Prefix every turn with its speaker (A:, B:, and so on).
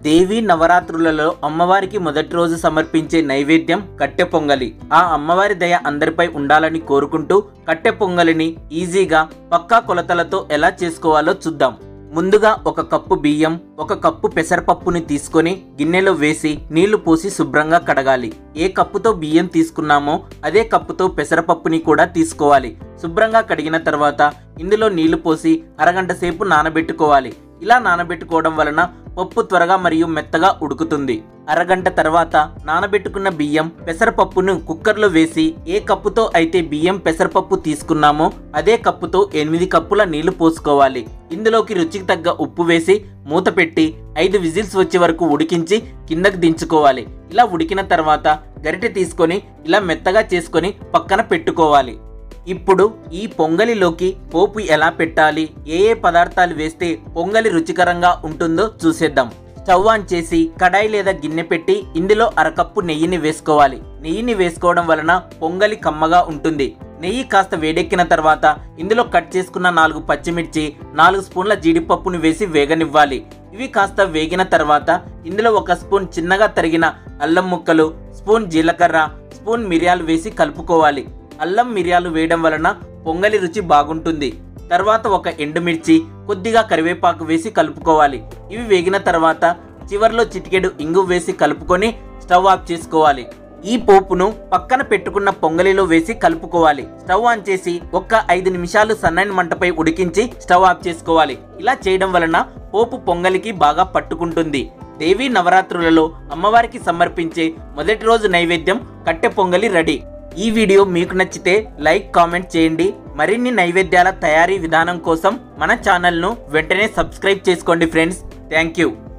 A: దేవి నవరాత్రులలో అమ్మవారికి మొదటి రోజు సమర్పించే నైవేద్యం కట్టె పొంగలి. ఆ అమ్మవారి దయ అందరిపై ఉండాలని కోరుకుంటూ కట్టె పొంగలిని ఈజీగా పక్కా కొలతలతో ఎలా చేసుకోవాలో చూద్దాం. ముందుగా ఒక కప్పు బియ్యం, ఒక కప్పు పెసరపప్పుని తీసుకొని గిన్నెలో వేసి నీళ్లు పోసి శుభ్రంగా కడగాలి. ఏ కప్పుతో బియ్యం తీసుకున్నామో అదే కప్పుతో పెసరపప్పుని కూడా తీసుకోవాలి. శుభ్రంగా కడిగిన తర్వాత ఇందులో నీళ్లు పోసి అరగంట సేపు నానబెట్టుకోవాలి. ఇలా నానబెట్టుకోవడం వలన పప్పు త్వరగా మరియు మెత్తగా ఉడుకుతుంది. అరగంట తర్వాత నానబెట్టుకున్న బియ్యం, పెసరపప్పును కుక్కర్లో వేసి ఏ కప్పుతో అయితే బియ్యం, పెసరపప్పు తీసుకున్నామో అదే కప్పుతో 8 కప్పుల నీళ్లు పోసుకోవాలి. ఇందులోకి రుచికి తగ్గ ఉప్పు వేసి మూత పెట్టి 5 విజిల్స్ వచ్చే వరకు ఉడికించి కిందకి దించుకోవాలి. ఇలా ఉడికిన తర్వాత గరిటె తీసుకొని ఇలా మెత్తగా చేసుకొని పక్కన పెట్టుకోవాలి. ఇప్పుడు ఈ పొంగలిలోకి పోపు ఎలా పెట్టాలి, ఏ పదార్థాలు వేస్తే పొంగలి రుచికరంగా ఉంటుందో చూసేద్దాం. స్టవ్ ఆన్ చేసి కడాయి లేదా గిన్నె పెట్టి ఇందులో అరకప్పు నెయ్యిని వేసుకోవాలి. నెయ్యిని వేసుకోవడం వలన పొంగలి కమ్మగా ఉంటుంది. నెయ్యి కాస్త వేడెక్కిన తర్వాత ఇందులో కట్ చేసుకున్న 4 పచ్చిమిర్చి, 4 స్పూన్ల జీడిపప్పును వేసి వేగనివ్వాలి. ఇవి కాస్త వేగిన తర్వాత ఇందులో 1 స్పూన్ చిన్నగా తరిగిన అల్లం ముక్కలు, స్పూన్ జీలకర్ర, స్పూన్ మిరియాలు వేసి కలుపుకోవాలి. అల్లం మిరియాలు వేయడం వలన పొంగలి రుచి బాగుంటుంది. తర్వాత 1 ఎండుమిర్చి, కొద్దిగా కరివేపాకు వేసి కలుపుకోవాలి. ఇవి వేగిన తర్వాత చివర్లో చిటికెడు ఇంగు వేసి కలుపుకొని స్టవ్ ఆఫ్ చేసుకోవాలి. ఈ పోపును పక్కన పెట్టుకున్న పొంగలిలో వేసి కలుపుకోవాలి. స్టవ్ ఆన్ చేసి 5 నిమిషాలు సన్నని మంటపై ఉడికించి స్టవ్ ఆఫ్ చేసుకోవాలి. ఇలా చేయడం వలన పోపు పొంగలికి బాగా పట్టుకుంటుంది. దేవీ నవరాత్రులలో అమ్మవారికి సమర్పించే మొదటి రోజు నైవేద్యం కట్టె పొంగలి రెడీ. ఈ వీడియో మీకు నచ్చితే లైక్, కామెంట్ చేయండి. మరిన్ని నైవేద్యాల తయారీ విధానం కోసం మన ఛానల్ను వెంటనే సబ్స్క్రైబ్ చేసుకోండి ఫ్రెండ్స్. Thank you.